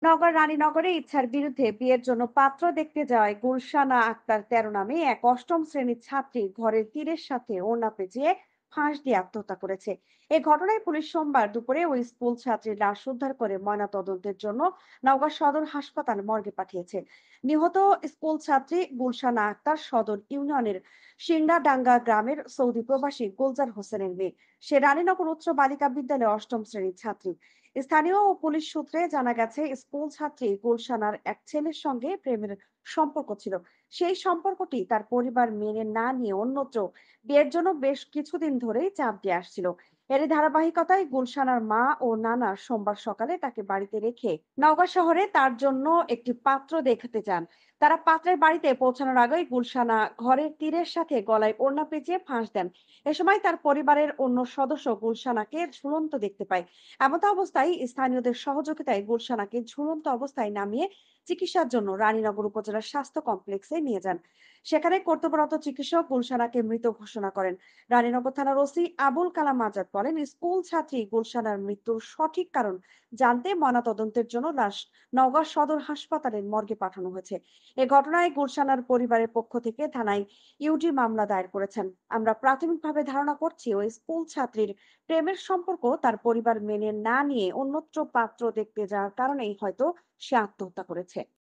নওগাঁর রানীনগরে ইচ্ছার বিরুদ্ধে বিয়ের জন্য পাত্র দেখতে যাওয়ায় গুলশানা আক্তার ১৩ নামে এক অষ্টম শ্রেণীর ছাত্রী ঘরের তীরের সাথে ওড়না পেঁচিয়ে ফাঁস দিয়ে আত্মহত্যা করেছে। এই ঘটনায় পুলিশ সোমবার দুপুরে ওই স্কুল ছাত্রীর লাশ উদ্ধার করে ময়নাতদন্তের জন্য নওগাঁ সদর হাসপাতাল মর্গে পাঠিয়েছে। নিহত স্কুল ছাত্রী গুলশানা আক্তার সদর ইউনিয়নের সিংড়াডাঙ্গা গ্রামের সৌদি প্রবাসী গুলজার হোসেনের মেয়ে। সে রানীনগর উচ্চ বালিকা বিদ্যালয়ে অষ্টম শ্রেণীর ছাত্রী। স্থানীয় ও পুলিশ সূত্রে জানা গেছে, স্কুল ছাত্রী গুলশানার এক ছেলের সঙ্গে প্রেমের সম্পর্ক ছিল। সেই সম্পর্কটি তার পরিবার মেনে না নিয়ে অন্যত্র বিয়ের জন্য বেশ কিছুদিন ধরেই চাপ দিয়ে আসছিল। এর ধারাবাহিকতায় গুলশানার মা ও নানা সোমবার সকালে তাকে বাড়িতে রেখে নওগাঁ শহরে তার জন্য একটি পাত্র দেখতে যান। তারা পাত্রের বাড়িতে পৌঁছানোর আগেই গুলশানা ঘরের তীরের সাথে গলায় ওড়না পেঁচিয়ে ফাঁস দেন। এ সময় তার পরিবারের অন্য সদস্য গুলশানাকে ঝুলন্ত দেখতে পায়। এমত অবস্থায় স্থানীয়দের সহযোগিতায় গুলশানাকে ঝুলন্ত অবস্থায় নামিয়ে চিকিৎসার জন্য রানীনগর উপজেলা স্বাস্থ্য কমপ্লেক্সে নিয়ে যান। সেখানে কর্তব্যরত চিকিৎসক গুলশানাকে মৃত ঘোষণা করেন। রানীনগর থানার ওসি আবুল কালাম আজাদ বলেন, স্কুল ছাত্রী গুলশানার মৃত্যুর সঠিক কারণ জানতে ময়নাতদন্তের জন্য লাশ নওগাঁ সদর হাসপাতালের মর্গে পাঠানো হয়েছে। এ ঘটনায় গুলশানার পরিবারের পক্ষ থেকে থানায় ইউডি মামলা দায়ের করেছেন। আমরা প্রাথমিকভাবে ধারণা করছি, ওই স্কুল ছাত্রীর প্রেমের সম্পর্ক তার পরিবার মেনে না নিয়ে অন্যত্র পাত্র দেখতে যাওয়ার কারণেই হয়তো সে আত্মহত্যা করেছে।